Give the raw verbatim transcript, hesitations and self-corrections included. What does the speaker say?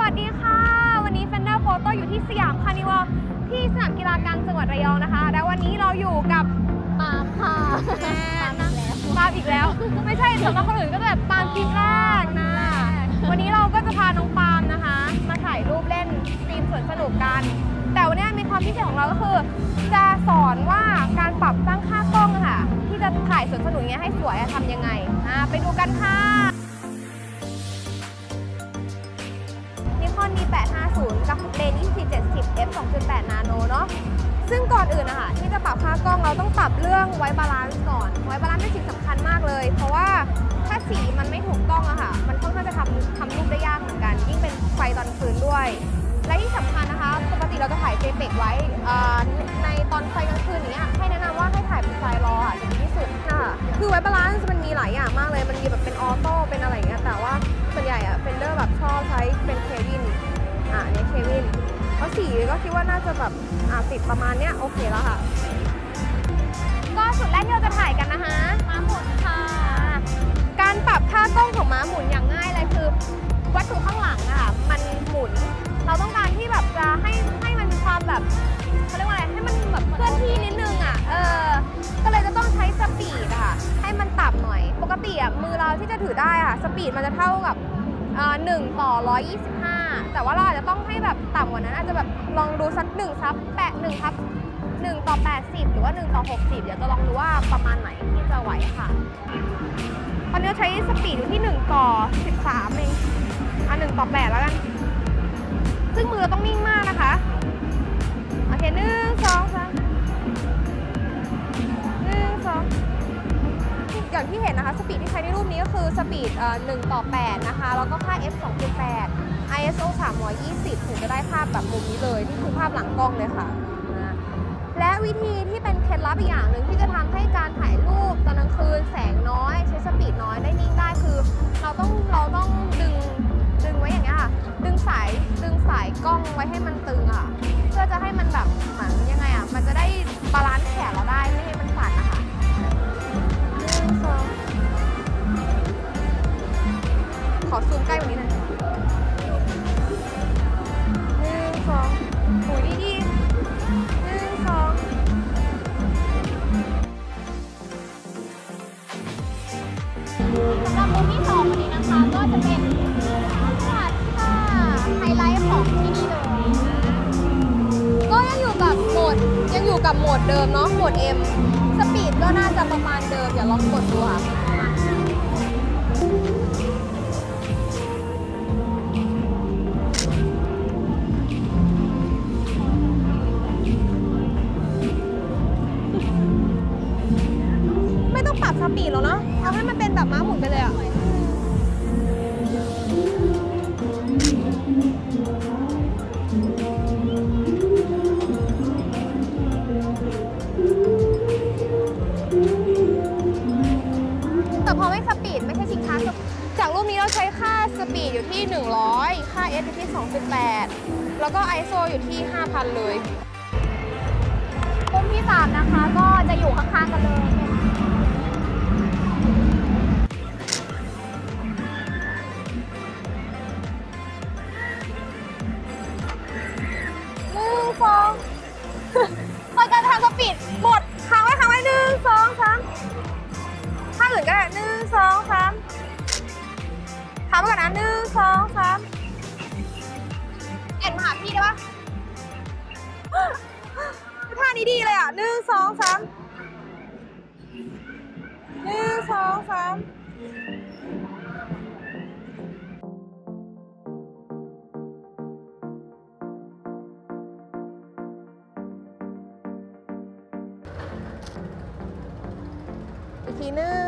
วัสดีค่ะวันนี้ Fender Photo อยู่ที่สยามคาร์นิวัลที่สนามกีฬากลางจังหวัดระยองนะคะและวันนี้เราอยู่กับปาล์มค่ะปาล์มอีกแล้วไม่ใช่สำหรับคนอื่นก็จะแบบปาล์มคลิปแรกนะวันนี้เราก็จะพาน้องปาล์มนะคะมาถ่ายรูปเล่นธีมสวนสนุกกันแต่วันนี้มีความพิเศษของเราก็คือจะสอนว่าการปรับตั้งค่ากล้องค่ะที่จะถ่ายสวนสนุกเงี้ยให้สวยทำยังไงไปดูกันค่ะNikon ดี แปดห้าศูนย์ กับเลนส์ ยี่สิบสี่เจ็ดสิบ เอฟ สองจุดแปด นาโนเนาะซึ่งก่อนอื่นนะคะที่จะปรับค่ากล้องเราต้องปรับเรื่องไวบาลานซ์ก่อนไวบาลานซ์เป็นสิ่งสำคัญมากเลยเพราะว่าถ้าสีมันไม่ถูกต้องอะค่ะมันค่อนข้างจะทำทำรูปได้ยากเหมือนกันยิ่งเป็นไฟตอนคืนด้วยและที่สำคัญนะคะปกติเราจะถ่ายเจเปกไว้ในตอนไฟกลางคืนอย่างเงี้ยให้แนะนำว่าให้ถ่ายเป็นไฟรอค่ะจะดีที่สุดค่ะคือไวบาลานซ์มันมีหลายอย่างมากเลยมันมีแบบเป็นออโต้เป็นอะไรอย่างเงี้ยแต่ว่าส่วนใหญ่อะเฟนเดอร์แบบชอบใช้เป็นเควินอ่ะอันนี้เควินเพราะสีก็คิดว่าน่าจะแบบอ่ะติดประมาณเนี้ยโอเคแล้วค่ะก็สุดแรกที่เราจะถ่ายกันนะคะม้าหมุนค่ะการปรับค่ากล้องของม้าหมุนอย่างง่ายเลยคือวัตถุข้างหลังอะค่ะมันหมุนเราต้องการที่แบบจะให้ให้มันมีความแบบเขาเรียกว่าอะไรให้มันแบบเคลื่อนที่นิดนึงอะเออก็เลยจะต้องใช้สปีดอะค่ะให้มันต่ำหน่อยปกติอะมือเราที่จะถือได้อะสปีดมันจะเท่ากับหนึ่งต่อร้อยยี่สิบห้าแต่ว่าเราอาจจะต้องให้แบบต่ำกว่านั้นอาจจะแบบลองดูสักหนึ่งซับแปะหนึ่งทับหนึ่งต่อแปดสิบหรือว่าหนึ่งต่อหกสิบเดี๋ยวจะลองดูว่าประมาณไหนที่จะไหวค่ะตอนนี้ใช้สปีดอยู่ที่หนึ่งต่อสิบสามเองอ่ะหนึ่งต่อแปดแล้วกันซึ่งมือต้องนิ่งมากนะคะโอเคหนึ่งสองสามหนึ่งสองอย่างที่เห็นนะคะสปีดที่ใช้ในรูปนี้ก็คือสปีดหนึ่งต่อแปดนะคะแล้วก็ค่า เอฟ สองจุดแปด ไอ เอส โอ สามร้อยยี่สิบถึงจะได้ภาพแบบมุมนี้เลยนี่คือภาพหลังกล้องเลยค่ะและวิธีที่เป็นเคล็ดลับอีกอย่างหนึ่งที่จะทำให้การถ่ายรูปตอนกลางคืนแสงน้อยใช้สปีดน้อยได้นิ่งได้คือเราต้องเราต้องดึงดึงไว้อย่างเงี้ยค่ะดึงสายดึงสายกล้องไว้ให้มันตึงอ่ะเพื่อจะให้มันแบบเหมือนยังไงอ่ะมันจะได้บาลานซ์แขนเราได้ไม่ให้มันสั่นนะคะหนึ่งสองขอซูมใกล้กว่านี้หน่อยหนึ่งสองหูดีดีหนึ่งสองสำหรับมุมที่สองวันนี้นะคะก็จะเป็นค่ะไฮไลท์ของที่นี่เลยก็ยังอยู่กับโหมดยังอยู่กับโหมดเดิมเนาะโหมด M สปีดก็น่าจะประมาณเดิมเดี๋ยวลองกดดูค่ะไม่ต้องปรับสปีดหรอกเนาะเอาให้มันเป็นแบบม้าหมุนไปเลยอะแต่พอไม่สปีดไม่ใช่ชิงช้าจากรูปนี้เราใช้ค่าสปีดอยู่ที่หนึ่งร้อยค่า F อยู่ที่ สองจุดแปด แล้วก็ ไอ เอส โอ อยู่ที่ ห้าพัน เลยมุมที่สามนะคะก็จะอยู่ข้างๆกันเลยหนึ่งสองตอนการทำสปีดหมดค้างไว้ค้างไว้หนึ่งสองสามถ้าอื่นก็ได้หนึ่งสองสามค้างไว้ก่อนนะหนึ่งสองสามเอ็นมาหาพี่ได้ปะท่านี้ดีเลยอ่ะหนึ่งสองสามหนึ่งสองสามอีกทีหนึ่ง